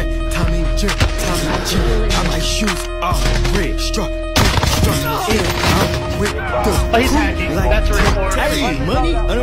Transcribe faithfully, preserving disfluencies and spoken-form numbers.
Tommy J, Tommy J. Got my shoes off, red, struck, struck in. I'm with the Oh, he's hacking. like That's a report. hey, money.